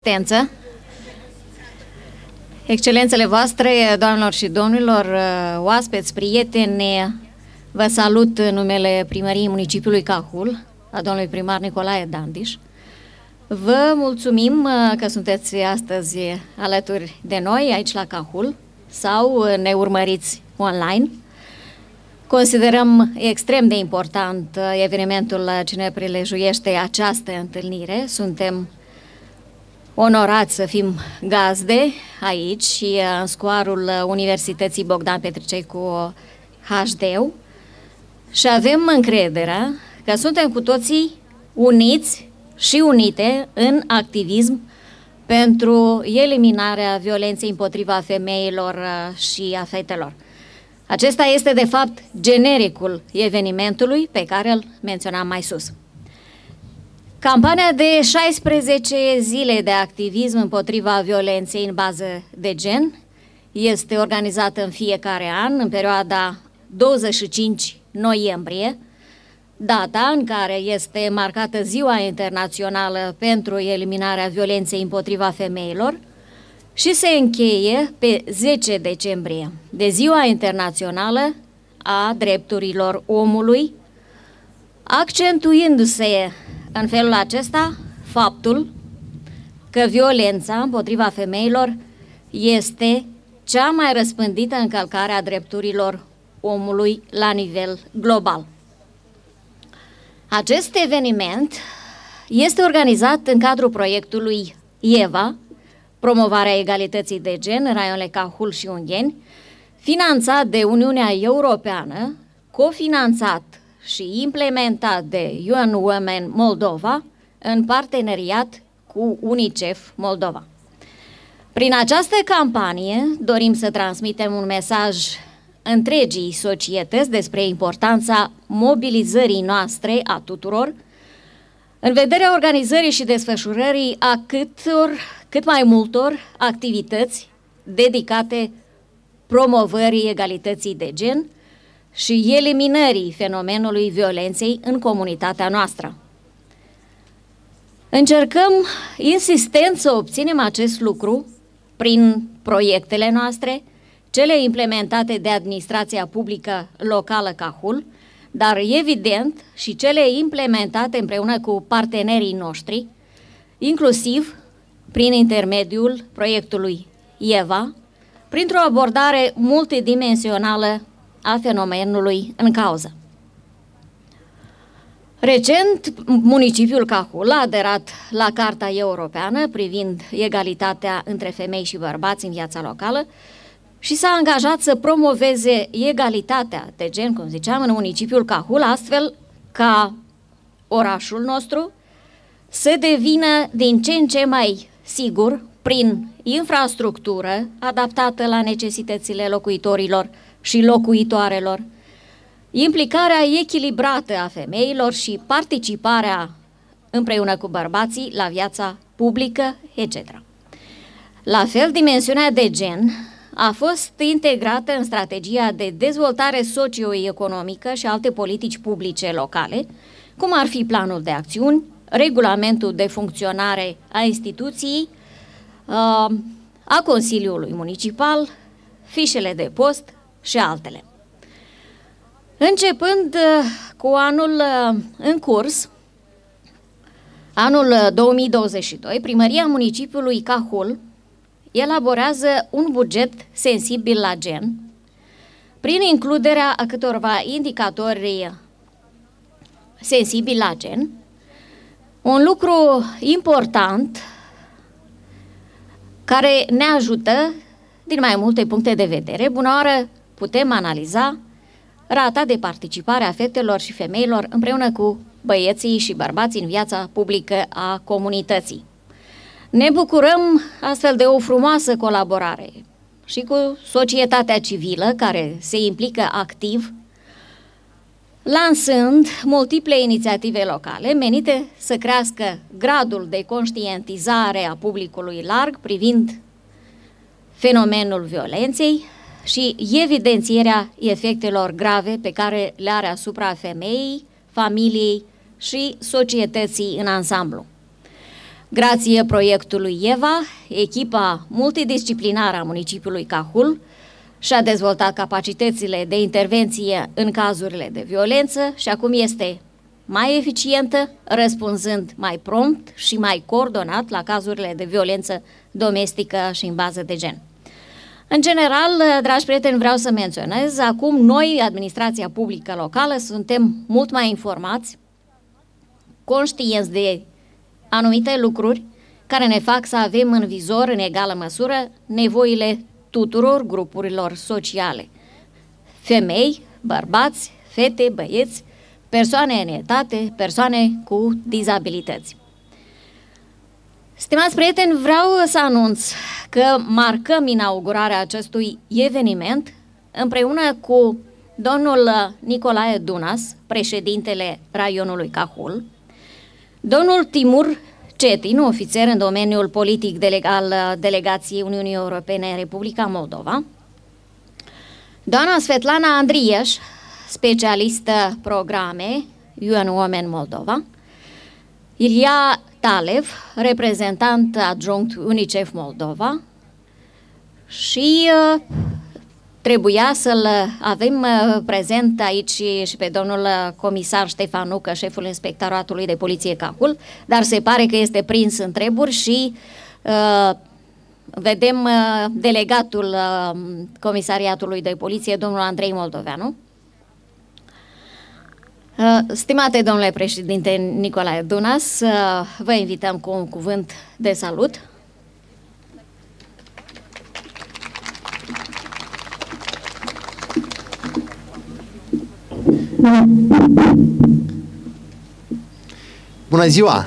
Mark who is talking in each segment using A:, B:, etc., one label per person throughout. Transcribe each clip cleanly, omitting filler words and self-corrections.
A: asistență, Excelențele voastre, doamnelor și domnilor, oaspeți, prieteni, vă salut în numele Primăriei Municipiului Cahul, a domnului primar Nicolae Dandiș. Vă mulțumim că sunteți astăzi alături de noi aici la Cahul sau ne urmăriți online. Considerăm extrem de important evenimentul ce ne prilejuiește această întâlnire. Suntem onorați să fim gazde aici și în scoarul Universității Bogdan Petricecu HD și avem încrederea că suntem cu toții uniți și unite în activism pentru eliminarea violenței împotriva femeilor și a fetelor. Acesta este, de fapt, genericul evenimentului pe care îl menționam mai sus. Campania de 16 zile de activism împotriva violenței în bază de gen este organizată în fiecare an, în perioada 25 noiembrie, data în care este marcată Ziua Internațională pentru eliminarea violenței împotriva femeilor, și se încheie pe 10 decembrie, de Ziua Internațională a Drepturilor Omului, accentuându-se în felul acesta faptul că violența împotriva femeilor este cea mai răspândită încălcare a drepturilor omului la nivel global. Acest eveniment este organizat în cadrul proiectului EVA, promovarea egalității de gen în raionele Cahul și Ungheni, finanțat de Uniunea Europeană, cofinanțat și implementat de UN Women Moldova în parteneriat cu UNICEF Moldova. Prin această campanie dorim să transmitem un mesaj întregii societăți despre importanța mobilizării noastre a tuturor în vederea organizării și desfășurării a cât mai multor activități dedicate promovării egalității de gen și eliminării fenomenului violenței în comunitatea noastră. Încercăm insistent să obținem acest lucru prin proiectele noastre, cele implementate de administrația publică locală Cahul, dar evident și cele implementate împreună cu partenerii noștri, inclusiv prin intermediul proiectului EVA, printr-o abordare multidimensională a fenomenului în cauză. Recent, municipiul Cahul a aderat la Carta Europeană privind egalitatea între femei și bărbați în viața locală și s-a angajat să promoveze egalitatea de gen, cum ziceam, în municipiul Cahul, astfel ca orașul nostru să devină din ce în ce mai sigur prin infrastructură adaptată la necesitățile locuitorilor și locuitoarelor, implicarea echilibrată a femeilor și participarea împreună cu bărbații la viața publică, etc. La fel, dimensiunea de gen a fost integrată în strategia de dezvoltare socioeconomică și alte politici publice locale, cum ar fi planul de acțiuni, regulamentul de funcționare a instituției, a Consiliului Municipal, fișele de post și altele. Începând cu anul în curs, anul 2022, Primăria Municipiului Cahul elaborează un buget sensibil la gen, prin includerea a câtorva indicatori sensibili la gen, un lucru important care ne ajută din mai multe puncte de vedere. Bună oară, putem analiza rata de participare a fetelor și femeilor împreună cu băieții și bărbații în viața publică a comunității. Ne bucurăm astfel de o frumoasă colaborare și cu societatea civilă care se implică activ, lansând multiple inițiative locale menite să crească gradul de conștientizare a publicului larg privind fenomenul violenței și evidențierea efectelor grave pe care le are asupra femeii, familiei și societății în ansamblu. Grație proiectului EVA, echipa multidisciplinară a municipiului Cahul și-a dezvoltat capacitățile de intervenție în cazurile de violență și acum este mai eficientă, răspunzând mai prompt și mai coordonat la cazurile de violență domestică și în bază de gen. În general, dragi prieteni, vreau să menționez, acum noi, administrația publică locală, suntem mult mai informați, conștienți de anumite lucruri care ne fac să avem în vizor, în egală măsură, nevoile tuturor grupurilor sociale. Femei, bărbați, fete, băieți, persoane în etate, persoane cu dizabilități. Stimați prieteni, vreau să anunț că marcăm inaugurarea acestui eveniment împreună cu domnul Nicolae Dunas, președintele raionului Cahul, domnul Timur Cetin, ofițer în domeniul politic al Delegației Uniunii Europene în Republica Moldova, doamna Svetlana Andrieș, specialistă programe UN Women Moldova, Ilia Talev, reprezentant adjunct UNICEF Moldova și trebuia să-l avem prezent aici și pe domnul comisar Ștefan Nucă, șeful Inspectoratului de Poliție Cahul, dar se pare că este prins în treburi și vedem delegatul Comisariatului de Poliție, domnul Andrei Moldoveanu. Stimate domnule președinte Nicolae Dunas, vă invităm cu un cuvânt de salut.
B: Bună ziua,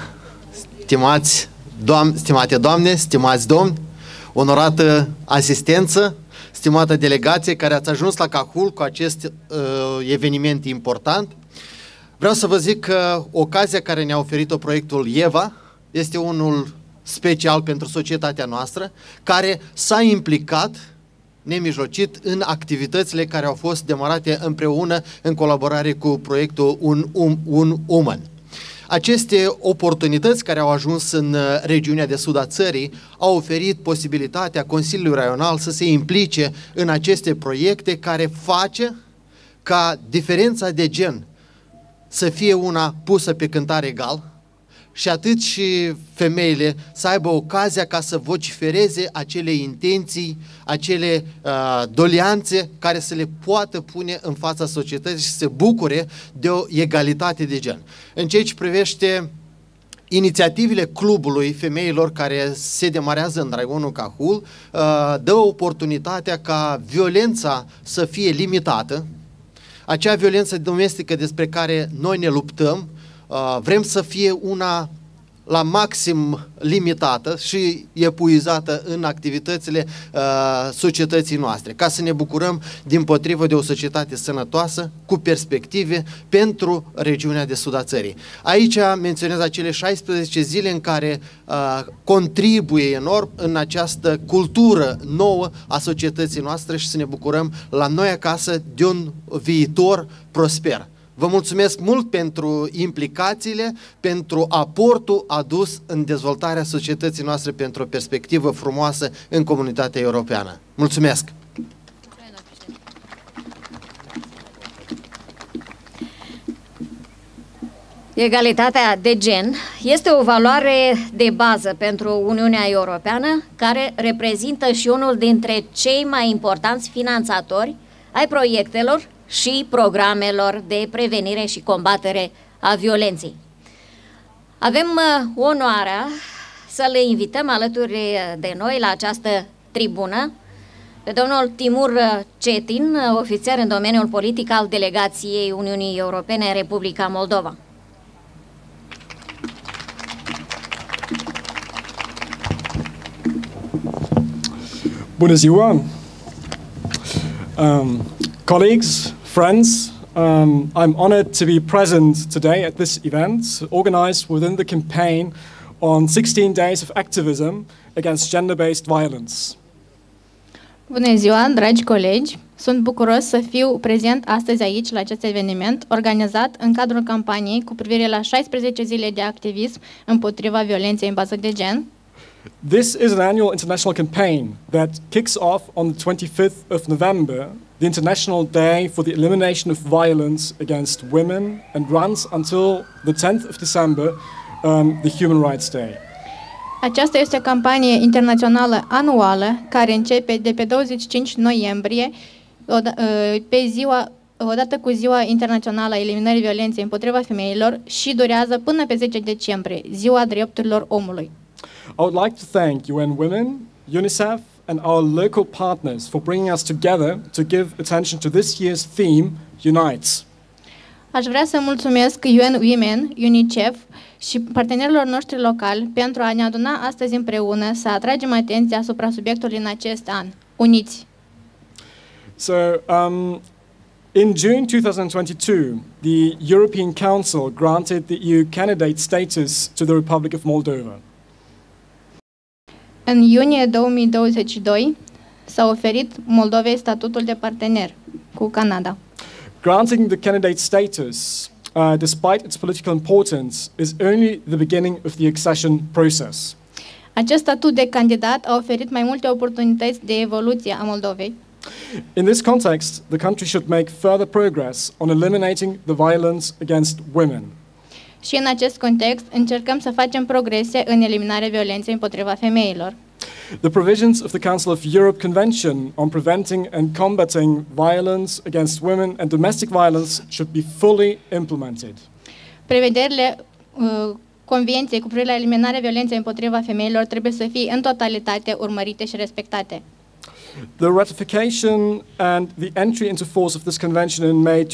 B: stimate doamne, stimați domni, onorată asistență, stimată delegație care ați ajuns la Cahul cu acest eveniment important. Vreau să vă zic că ocazia care ne-a oferit-o proiectul EVA este unul special pentru societatea noastră, care s-a implicat nemijlocit în activitățile care au fost demarate împreună în colaborare cu proiectul Un Woman. Aceste oportunități care au ajuns în regiunea de sud a țării au oferit posibilitatea Consiliului Raional să se implice în aceste proiecte care face ca diferența de gen să fie una pusă pe cântar egal și atât și femeile să aibă ocazia ca să vocifereze acele intenții, acele doleanțe care să le poată pune în fața societății și să se bucure de o egalitate de gen. În ceea ce privește inițiativele clubului femeilor care se demarează în raionul Cahul, dă oportunitatea ca violența să fie limitată, acea violență domestică despre care noi ne luptăm, vrem să fie una la maxim limitată și epuizată în activitățile societății noastre, ca să ne bucurăm dimpotrivă de o societate sănătoasă, cu perspective pentru regiunea de sud a țării. Aici menționez acele 16 zile în care contribuie enorm în această cultură nouă a societății noastre și să ne bucurăm la noi acasă de un viitor prosper. Vă mulțumesc mult pentru implicațiile, pentru aportul adus în dezvoltarea societății noastre pentru o perspectivă frumoasă în comunitatea europeană. Mulțumesc!
A: Egalitatea de gen este o valoare de bază pentru Uniunea Europeană, care reprezintă și unul dintre cei mai importanți finanțatori ai proiectelor și programelor de prevenire și combatere a violenței. Avem onoarea să le invităm alături de noi la această tribună pe domnul Timur Cetin, ofițer în domeniul politic al Delegației Uniunii Europene în Republica Moldova.
C: Bună ziua! Colleagues, friends, I'm honored to be present today at this event organized within the campaign on 16 days of activism against gender-based violence.
D: Bună ziua, dragi colegi! Sunt bucuros să fiu prezent astăzi aici la acest eveniment organizat în cadrul campaniei cu privire la 16 zile de activism împotriva violenței în bază de gen.
C: This is an annual international campaign that kicks off on the 25th of November, the International Day for the Elimination of Violence Against Women, and runs until the 10th of December, the Human Rights Day.
D: Aceasta este o campanie internațională anuală care începe de pe 25 noiembrie, odată cu Ziua Internațională a Eliminării Violenței împotriva femeilor și durează până pe 10 decembrie, Ziua Drepturilor Omului.
C: I would like to thank UN Women, UNICEF, and our local partners for bringing us together to give attention to this year's theme, Unites.
D: Aș vrea să mulțumesc UN Women, UNICEF și partenerilor noștri locali pentru a ne aduna astăzi împreună să atragem atenția asupra subiectului în acest an. Uniți!
C: So, in June 2022, the European Council granted the EU candidate status to the Republic of Moldova.
D: În iunie 2022 s-a oferit Moldovei statutul de partener cu Canada.
C: Granting the candidate status, despite its political importance, is only the beginning of the accession process.
D: Acest statut de candidat a oferit mai multe oportunități de evoluție a Moldovei.
C: In this context, the country should make further progress on eliminating the violence against women.
D: Și în acest context încercăm să facem progrese în eliminarea violenței împotriva femeilor.
C: The provisions of the Council of Europe Convention on Preventing and Combating Violence Against Women and Domestic Violence should be fully implemented.
D: Prevederile Convenției cu privire la eliminarea violenței împotriva femeilor trebuie să fie în totalitate urmărite și respectate.
C: The ratification and the entry into force of this convention in May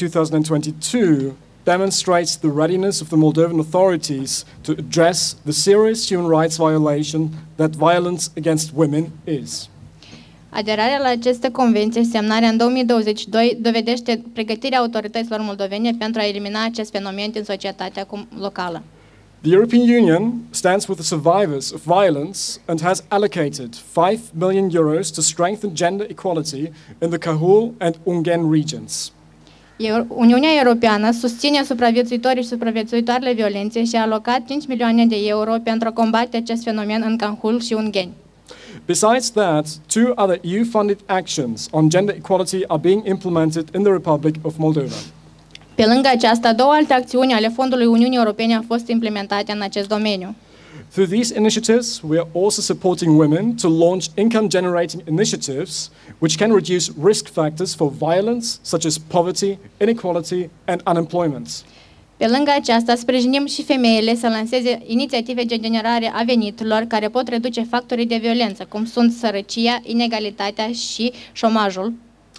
C: 2022 demonstrates the readiness of the Moldovan authorities to address the serious human rights violation that violence against women is.
D: Aderarea la această convenție, semnarea în 2022, dovedește pregătirea autorităților moldovene pentru a elimina acest fenomen din societatea locală.
C: The European Union stands with the survivors of violence and has allocated 5 million euros to strengthen gender equality in the Cahul and Ungen regions.
D: Uniunea Europeană susține supraviețuitorii și supraviețuitoarele violenței și a alocat 5 milioane de euro pentru a combate acest fenomen în Cahul și Ungheni.
C: Besides that, 2 other EU-funded actions on gender equality are being implemented in the Republic of Moldova.
D: Pe lângă aceasta, 2 alte acțiuni ale Fondului Uniunii Europene au fost implementate în acest domeniu.
C: Through these initiatives, we are also supporting women to launch income-generating initiatives which can reduce risk factors for violence, such as poverty, inequality, and unemployment.
D: Pe lângă aceasta, sprijinim și femeile să lanseze inițiative de generare a veniturilor care pot reduce factorii de violență, cum sunt sărăcia, inegalitatea și șomajul.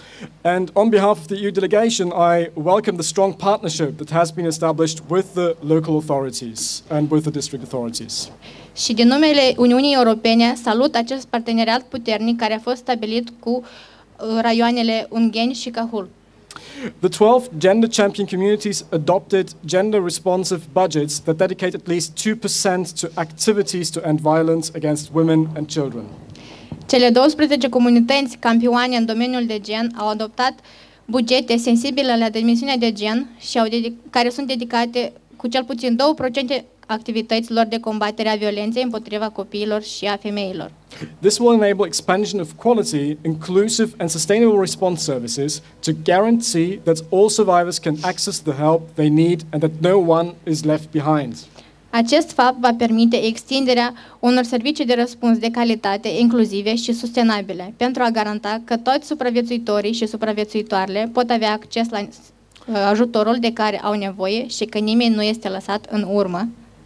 C: And on behalf of the EU delegation, I welcome the strong partnership that has been established with the local authorities and with the district authorities.
D: Și din numele Uniunii Europene salut acest parteneriat puternic care a fost stabilit cu raioanele Ungheni și Cahul.
C: The 12 gender champion communities adopted gender-responsive budgets that dedicate at least 2% to activities to end violence against women and children.
D: Cele 12 comunități campioane în domeniul de gen au adoptat bugete sensibile la dimensiunea de gen și care sunt dedicate cu cel puțin 2% activităților de combatere a violenței împotriva copiilor și a femeilor.
C: This will enable expansion of quality, inclusive and sustainable response services to guarantee that all survivors can access the help they need and that no one is left behind.
D: Acest fapt va permite extinderea unor servicii de răspuns de calitate, inclusive și sustenabile, pentru a garanta că toți supraviețuitorii și supraviețuitoarele pot avea acces la ajutorul de care au nevoie și că nimeni nu este lăsat în urmă.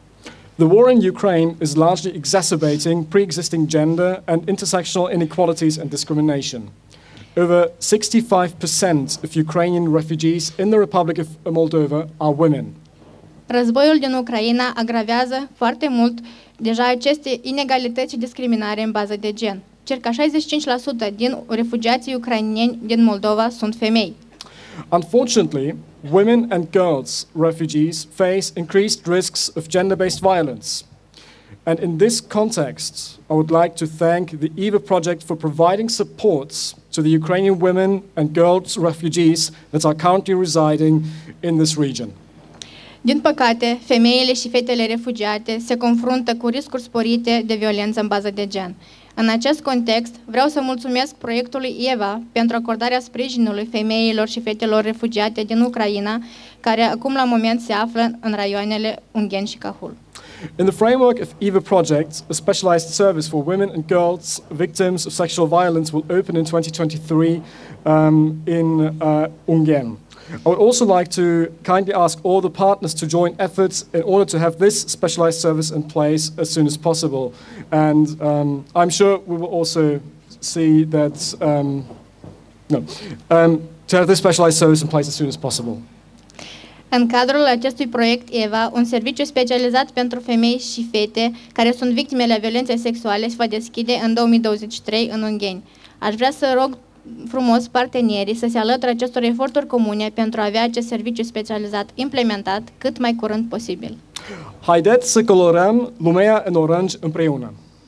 C: The war in Ukraine is largely exacerbating pre-existing gender and intersectional inequalities and discrimination. Over 65% of Ukrainian refugees in the Republic of Moldova are women.
D: Războiul din Ucraina agravează foarte mult deja aceste inegalități și discriminare în bază de gen. Circa 65% din refugiații ucraineni din Moldova sunt femei.
C: Unfortunately, women and girls refugees face increased risks of gender-based violence. And in this context, I would like to thank the EVA project for providing supports to the Ukrainian women and girls refugees that are currently residing in this region.
D: Din păcate, femeile și fetele refugiate se confruntă cu riscuri sporite de violență în bază de gen. În acest context, vreau să mulțumesc proiectului EVA pentru acordarea sprijinului femeilor și fetelor refugiate din Ucraina, care acum la moment se află în raioanele Ungheni și Cahul.
C: In the framework of EVA project, a specialized service for women and girls victims of sexual violence will open in 2023 in Ungheni. I would also like to kindly ask all the partners to join efforts in order to have this specialized service in place as soon as possible. And I'm sure we will also see that, to have this specialized service in place as soon as possible.
D: În cadrul acestui proiect EVA, un serviciu specializat pentru femei și fete care sunt victimele violenței sexuale se va deschide în 2023 în Ungheni. Aș vrea să rog frumos partenerii să se alăture acestor eforturi comune pentru a avea acest serviciu specializat implementat cât mai curând posibil.
C: Haideți să colorăm lumea în oranj împreună.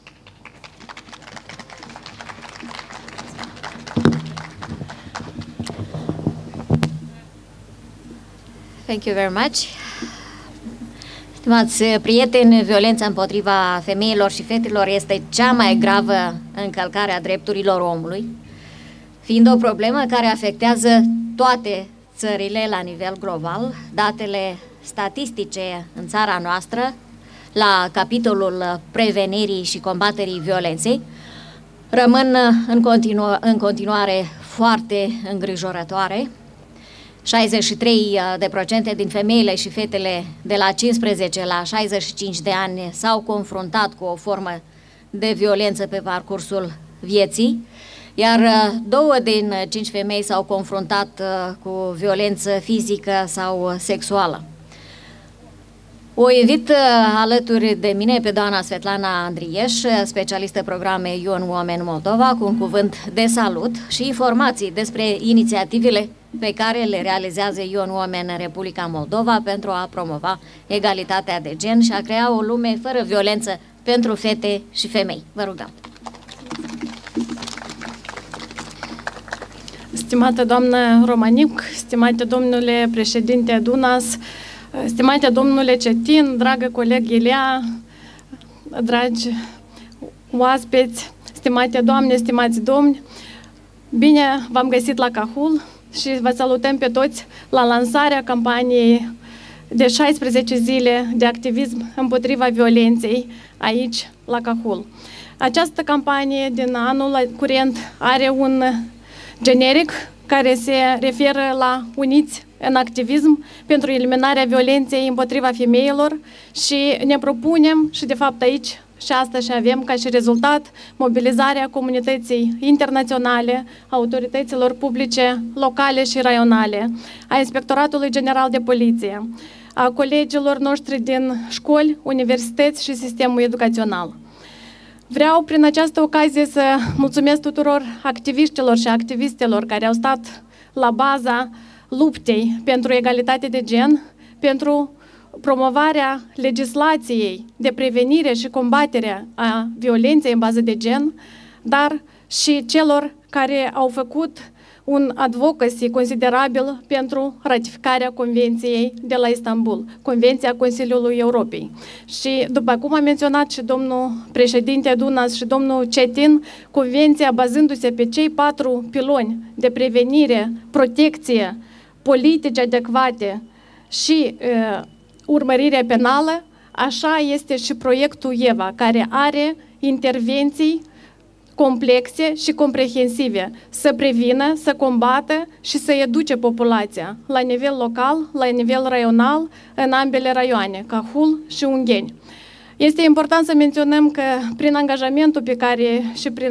A: Thank you very much. Stimați prieteni, violența împotriva femeilor și fetelor este cea mai gravă încălcare a drepturilor omului, fiind o problemă care afectează toate țările la nivel global. Datele statistice în țara noastră, la capitolul prevenirii și combaterii violenței, rămân în continuare foarte îngrijorătoare. 63% din femeile și fetele de la 15 la 65 de ani s-au confruntat cu o formă de violență pe parcursul vieții, iar 2 din 5 femei s-au confruntat cu violență fizică sau sexuală. O invit alături de mine pe doamna Svetlana Andrieș, specialistă programe UN Women Moldova, cu un cuvânt de salut și informații despre inițiativele pe care le realizează UN Women în Republica Moldova pentru a promova egalitatea de gen și a crea o lume fără violență pentru fete și femei. Vă rugăm!
E: Stimată doamnă Romaniuc, stimate domnule președinte Dunas, stimate domnule Cetin, dragă coleg Ilea, dragi oaspeți, stimate doamne, stimați domni, bine v-am găsit la Cahul și vă salutăm pe toți la lansarea campaniei de 16 zile de activism împotriva violenței aici, la Cahul. Această campanie din anul curent are un generic care se referă la Uniți în activism pentru eliminarea violenței împotriva femeilor și ne propunem și de fapt aici și asta și avem ca și rezultat mobilizarea comunității internaționale, autorităților publice locale și raionale, a Inspectoratului General de Poliție, a colegilor noștri din școli, universități și sistemul educațional. Vreau prin această ocazie să mulțumesc tuturor activiștilor și activistelor care au stat la baza luptei pentru egalitate de gen, pentru promovarea legislației de prevenire și combatere a violenței în bază de gen, dar și celor care au făcut un advocacy considerabil pentru ratificarea Convenției de la Istanbul, Convenția Consiliului Europei. Și după cum a menționat și domnul președinte Dunas și domnul Cetin, Convenția bazându-se pe cei 4 piloni de prevenire, protecție, politici adecvate și urmărirea penală, așa este și proiectul EVA, care are intervenții complexe și comprehensive, să prevină, să combată și să educe populația la nivel local, la nivel raional, în ambele raioane, Cahul și Ungheni. Este important să menționăm că prin angajamentul pe care și prin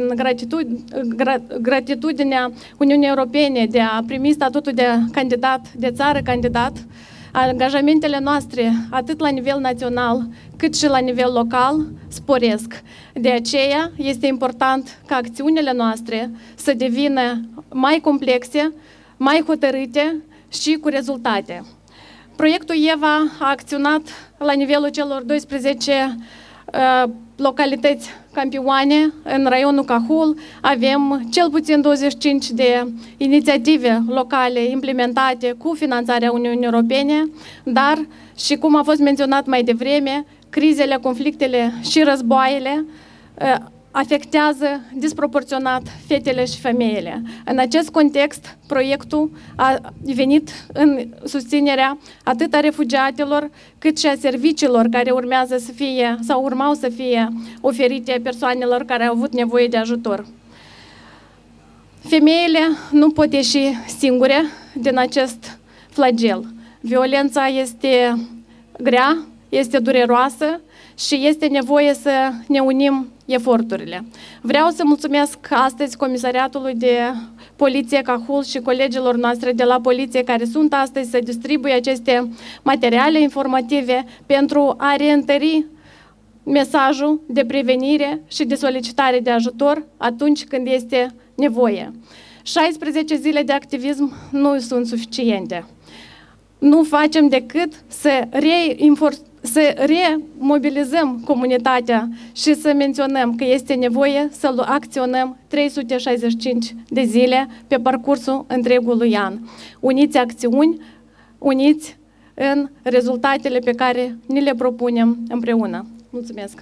E: gratitudinea Uniunii Europene de a primi statutul de candidat, de țară candidat, angajamentele noastre, atât la nivel național, cât și la nivel local, sporesc. De aceea este important ca acțiunile noastre să devină mai complexe, mai hotărâte și cu rezultate. Proiectul EVA a acționat la nivelul celor 12 localități campioane în raionul Cahul, avem cel puțin 25 de inițiative locale implementate cu finanțarea Uniunii Europene, dar, și cum a fost menționat mai devreme, crizele, conflictele și războaiele afectează disproporționat fetele și femeile. În acest context, proiectul a venit în susținerea atât a refugiatelor, cât și a serviciilor care urmează să fie sau urmau să fie oferite persoanelor care au avut nevoie de ajutor. Femeile nu pot ieși singure din acest flagel. Violența este grea, este dureroasă și este nevoie să ne unim eforturile. Vreau să mulțumesc astăzi Comisariatului de Poliție Cahul și colegilor noastre de la poliție care sunt astăzi să distribuie aceste materiale informative pentru a reîntări mesajul de prevenire și de solicitare de ajutor atunci când este nevoie. 16 zile de activism nu sunt suficiente. Nu facem decât să remobilizăm comunitatea și să menționăm că este nevoie să acționăm 365 de zile pe parcursul întregului an. Uniți acțiuni, uniți în rezultatele pe care ni le propunem împreună. Mulțumesc!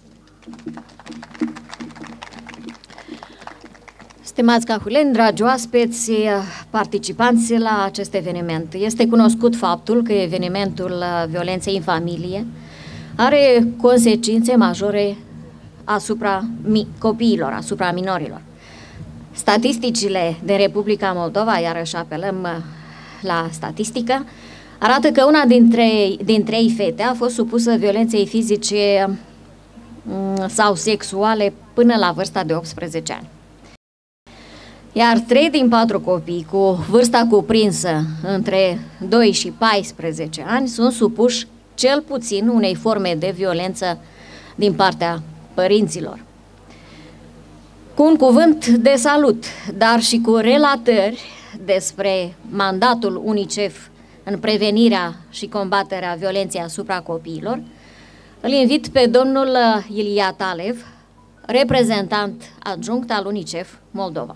A: Stimați cahuleni, dragi oaspeți, participanți la acest eveniment, este cunoscut faptul că evenimentul violenței în familie are consecințe majore asupra copiilor, asupra minorilor. Statisticile din Republica Moldova, iarăși apelăm la statistică, arată că una din trei fete a fost supusă violenței fizice sau sexuale până la vârsta de 18 ani. Iar 3 din 4 copii cu vârsta cuprinsă între 2 și 14 ani sunt supuși cel puțin unei forme de violență din partea părinților. Cu un cuvânt de salut, dar și cu relatări despre mandatul UNICEF în prevenirea și combaterea violenței asupra copiilor, îl invit pe domnul Ilia Talev, reprezentant adjunct al UNICEF Moldova.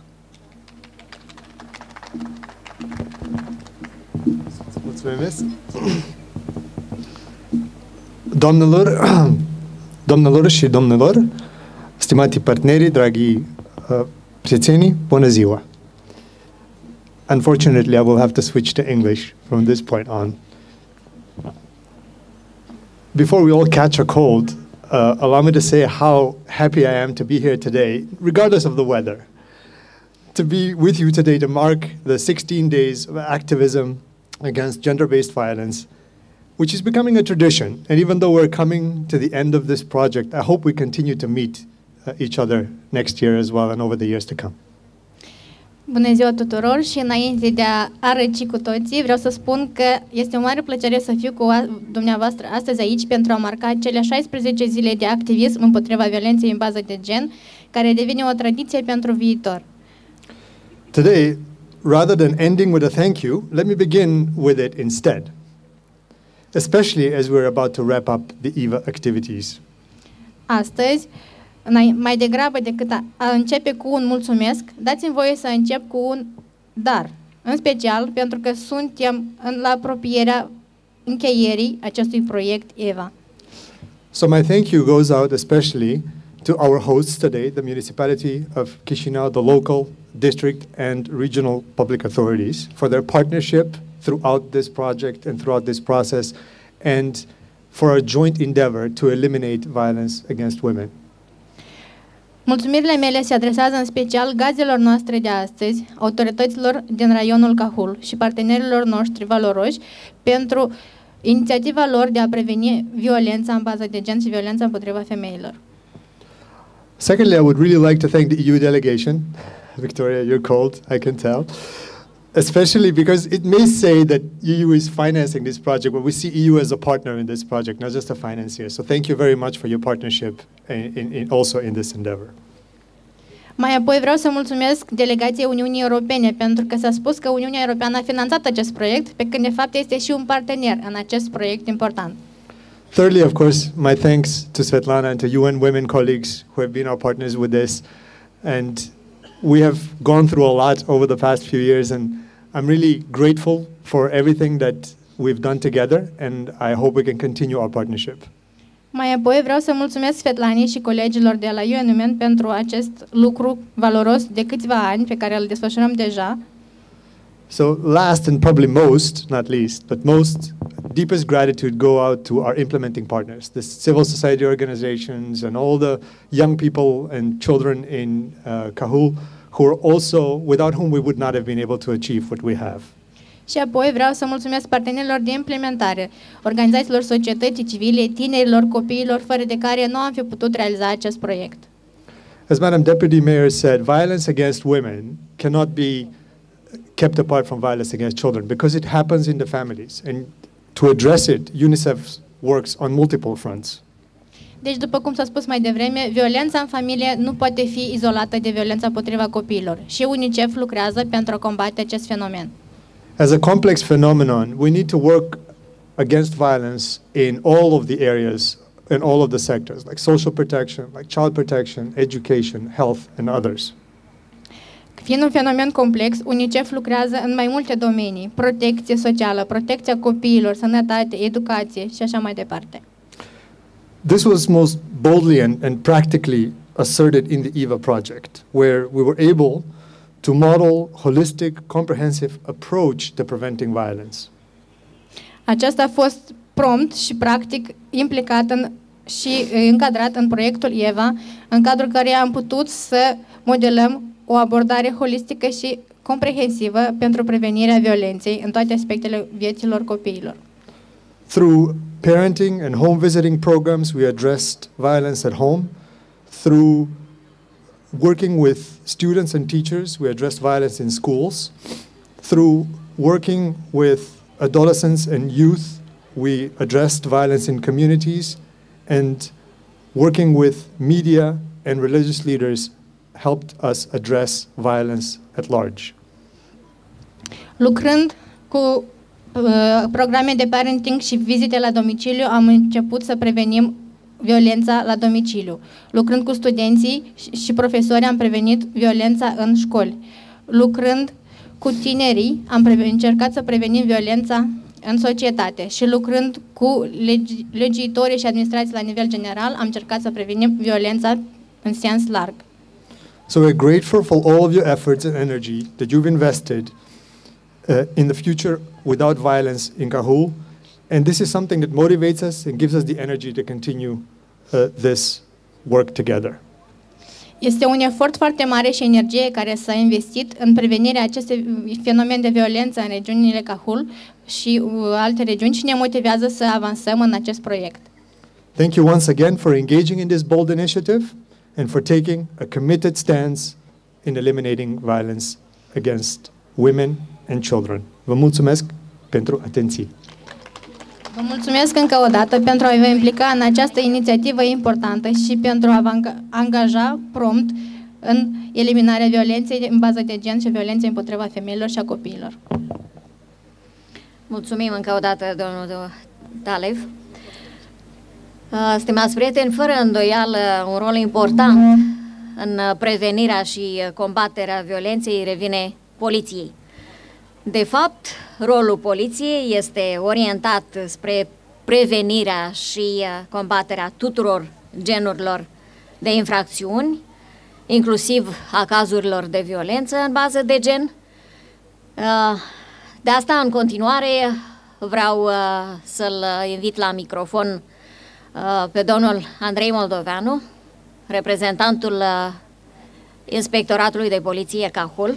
F: Mulțumesc. Doamnelor și domnilor, stimați parteneri, dragi prieteni, bună ziua. Unfortunately, I will have to switch to English from this point on. Before we all catch a cold, allow me to say how happy I am to be here today, regardless of the weather. To be with you today to mark the 16 days of activism against gender-based violence, which is becoming a tradition. And even though we're coming to the end of this project, I hope we continue to meet each other next year as well and over the years to come.
D: Bună ziua tuturor și înainte de a răci cu toții, vreau să spun că este o mare plăcere să fiu cu dumneavoastră astăzi aici pentru a marca cele 16 zile de activism împotriva violenței în bază de gen, care devine o tradiție pentru viitor.
F: Today, rather than ending with a thank you, let me begin with it instead, especially as we're about to wrap up the EVA activities.
D: Astăzi, mai degrabă decât a începe cu un mulțumesc, dați-mi voie să încep cu un dar, în special pentru că suntem la apropierea încheierii acestui proiect EVA.
F: So my thank you goes out especially to our hosts today, the municipality of Chișinău, the local, district and regional public authorities for their partnership throughout this project and throughout this process and for our joint endeavor to eliminate violence against women.
D: Mulțumirile mele se adresează în special gazelor noastre de astăzi, autorităților din raionul Cahul și partenerilor noștri valoroși pentru inițiativa lor de a preveni violența în bază de gen și violența împotriva femeilor.
F: Secondly, I would really like to thank the EU delegation. Victoria, you're cold, I can tell. Especially because it may say that EU is financing this project, but we see EU as a partner in this project, not just a financier. So thank you very much for your partnership also in this endeavor.
D: Mai apoi vreau să mulțumesc delegației Uniunii Europene pentru că s-a spus că Uniunea Europeană a finanțat acest proiect, pe când de fapt este și un partener în acest proiect important.
F: Thirdly, of course, my thanks to Svetlana and to UN Women colleagues who have been our partners with this. And we have gone through a lot over the past few years, and I'm really grateful for everything that we've done together, and I hope we can continue our partnership.
D: Mai apoi vreau să mulțumesc Svetlanei și colegilor de la UN Women pentru acest lucru valoros de câțiva ani pe care îl desfășurăm deja.
F: So last and probably most, not least, but most, deepest gratitude go out to our implementing partners, the civil society organizations and all the young people and children in Cahul who are also, without whom we would not have been able to achieve what we have.
D: Și apoi vreau să mulțumesc partenerilor de implementare, organizațiilor societății civile, tinerilor, copiilor, fără de care nu am fi putut realiza acest proiect.
F: As Madam Deputy Mayor said, violence against women cannot be kept apart from violence against children because it happens in the families. And to address it, UNICEF works on multiple fronts.
D: Deci, după cum s-a spus mai devreme, violența în familie nu poate fi izolată de violența împotriva copiilor. Și UNICEF lucrează pentru a combate acest fenomen.
F: As a complex phenomenon, we need to work against violence in all of the areas, in all of the sectors, like social protection, like child protection, education, health, and others.
D: Fiind un fenomen complex, UNICEF lucrează în mai multe domenii: protecție socială, protecția copiilor, sănătate, educație și așa mai departe.
F: This was most boldly and practically asserted in the EVA project, where we were able to model holistic, comprehensive approach to preventing violence.
D: Aceasta a fost prompt și practic implicat și încadrat în proiectul EVA, în cadrul căreia am putut să modelăm o abordare holistică și comprehensivă pentru prevenirea violenței în toate aspectele vieților copiilor.
F: Through parenting and home visiting programs, we addressed violence at home. Through working with students and teachers, we addressed violence in schools. Through working with adolescents and youth, we addressed violence in communities. And working with media and religious leaders helped us address violence at large.
D: Lucrând cu programe de parenting și vizite la domiciliu, am început să prevenim violența la domiciliu. Lucrând cu studenții și profesori, am prevenit violența în școli. Lucrând cu tinerii, am încercat să prevenim violența în societate. Și lucrând cu legiuitorii și administrații la nivel general, am încercat să prevenim violența în sens larg.
F: So we're grateful for all of your efforts and energy that you've invested in the future without violence in Cahul. And this is something that motivates us and gives us the energy to continue this work together.
D: Este un efort foarte mare și energie care s-a investit în prevenirea acestui fenomen de violență în regiunile Cahul și alte regiuni și ne motivează să avansăm în acest proiect.
F: Thank you once again for engaging in this bold initiative and for taking a committed stance in eliminating violence against women and children. Vă mulțumesc pentru atenție.
D: Vă mulțumesc încă o dată pentru a vă implica în această inițiativă importantă și pentru a vă angaja prompt în eliminarea violenței în bază de gen și violenței împotriva femeilor și a copiilor.
A: Mulțumim încă o dată, domnul Talev. Stimați prieteni, fără îndoială, un rol important în prevenirea și combaterea violenței revine poliției. De fapt, rolul poliției este orientat spre prevenirea și combaterea tuturor genurilor de infracțiuni, inclusiv a cazurilor de violență în bază de gen. De asta, în continuare, vreau să-l invit la microfon pe domnul Andrei Moldoveanu, reprezentantul Inspectoratului de Poliție Cahul.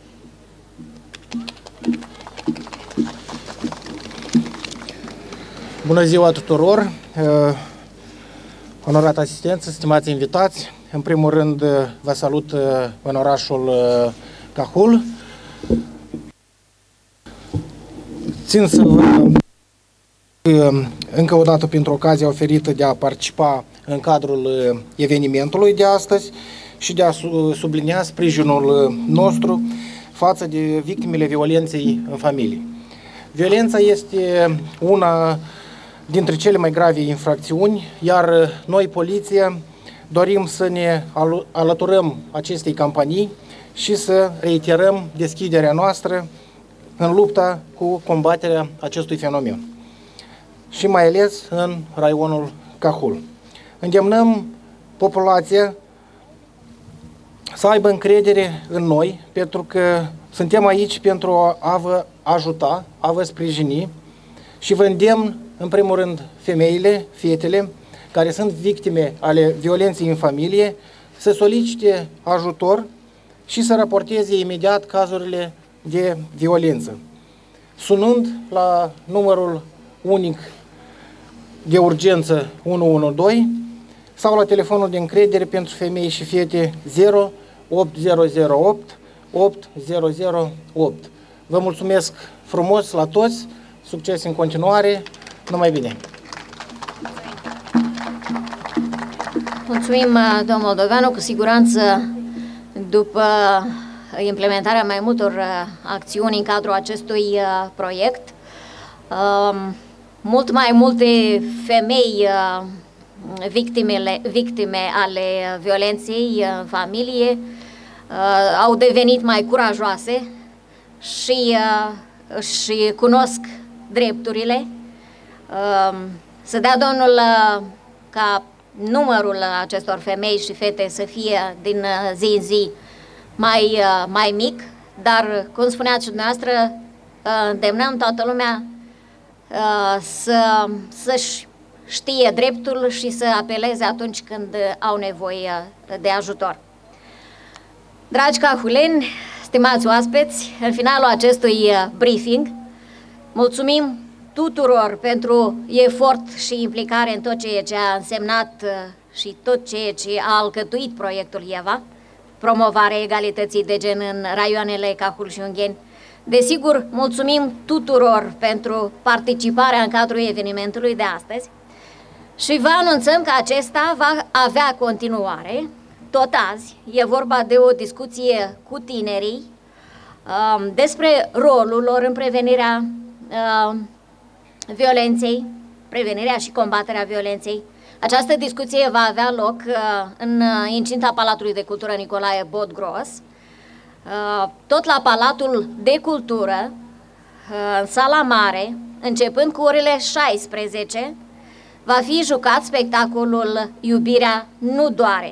G: Bună ziua tuturor, onorat asistență, stimați invitați. În primul rând vă salut în orașul Cahul. Țin să vă încă o dată pentru ocazia oferită de a participa în cadrul evenimentului de astăzi și de a sublinia sprijinul nostru față de victimele violenței în familie. Violența este una dintre cele mai grave infracțiuni, iar noi, poliție, dorim să ne alăturăm acestei campanii și să reiterăm deschiderea noastră în lupta cu combaterea acestui fenomen și mai ales în raionul Cahul. Îndemnăm populația să aibă încredere în noi, pentru că suntem aici pentru a vă ajuta, a vă sprijini și vă îndemn, în primul rând, femeile, fetele, care sunt victime ale violenței în familie, să solicite ajutor și să raporteze imediat cazurile de violență, sunând la numărul unic de urgență 112 sau la telefonul de încredere pentru femei și fete 0808 8008. Vă mulțumesc frumos la toți, succes în continuare, numai bine!
A: Mulțumim, domnul Moldoveanu, cu siguranță după implementarea mai multor acțiuni în cadrul acestui proiect, mult mai multe femei victime ale violenței în familie au devenit mai curajoase și cunosc drepturile. Să dea Domnul ca numărul acestor femei și fete să fie din zi în zi mai mic, dar, cum spuneați și dumneavoastră, îndemnăm toată lumea să-și știe dreptul și să apeleze atunci când au nevoie de ajutor. Dragi cahuleni, stimați oaspeți, în finalul acestui briefing, mulțumim tuturor pentru efort și implicare în tot ceea ce a însemnat și tot ceea ce a alcătuit proiectul EVA, promovarea egalității de gen în raioanele Cahul și Ungheni. Desigur, mulțumim tuturor pentru participarea în cadrul evenimentului de astăzi și vă anunțăm că acesta va avea continuare. Tot azi e vorba de o discuție cu tinerii despre rolul lor în prevenirea violenței, prevenirea și combaterea violenței. Această discuție va avea loc în incinta Palatului de Cultură Nicolae Bodgros, tot la Palatul de Cultură, în sala mare, începând cu orele 16, va fi jucat spectacolul Iubirea nu doare.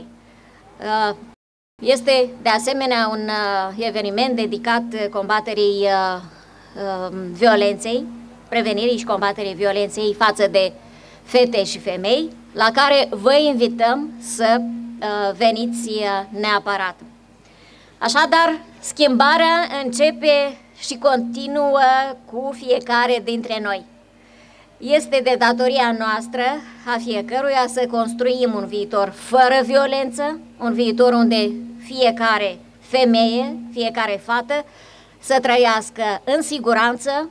A: Este de asemenea un eveniment dedicat combaterii violenței, prevenirii și combaterii violenței față de fete și femei, la care vă invităm să veniți neapărat. Așadar, schimbarea începe și continuă cu fiecare dintre noi. Este de datoria noastră a fiecăruia să construim un viitor fără violență, un viitor unde fiecare femeie, fiecare fată să trăiască în siguranță,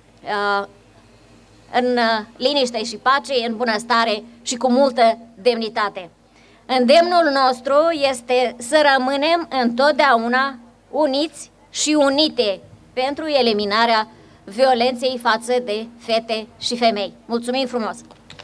A: în liniște și pace, în bunăstare și cu multă demnitate. Îndemnul nostru este să rămânem întotdeauna uniți și unite pentru eliminarea violenței față de fete și femei. Mulțumim frumos!